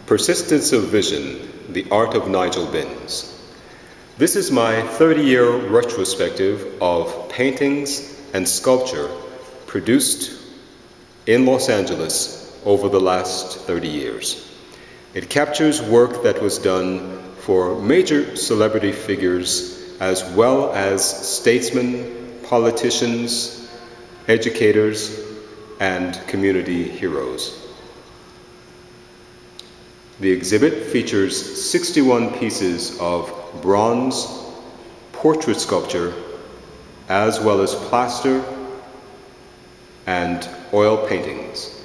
Persistence of Vision, The Art of Nijel Binns. This is my 30-year retrospective of paintings and sculpture produced in Los Angeles over the last 30 years. It captures work that was done for major celebrity figures as well as statesmen, politicians, educators, and community heroes. The exhibit features 61 pieces of bronze portrait sculpture as well as plaster and oil paintings.